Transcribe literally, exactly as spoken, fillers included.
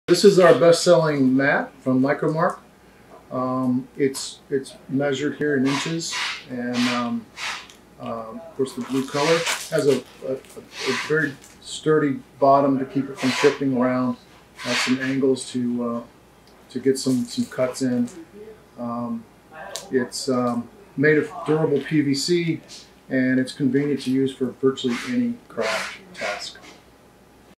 This is our best-selling mat from Micromark. Um, it's it's measured here in inches, and um, uh, of course the blue color has a, a, a very sturdy bottom to keep it from shifting around. Has some angles to uh, to get some some cuts in. Um, it's um, made of durable P V C, and it's convenient to use for virtually any craft task.